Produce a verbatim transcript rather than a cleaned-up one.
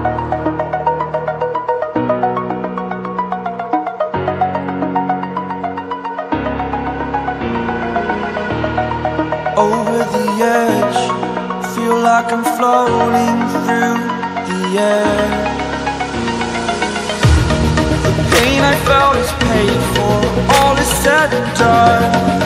Over the edge, feel like I'm floating through the air. The pain I felt is paid for, all is said and done.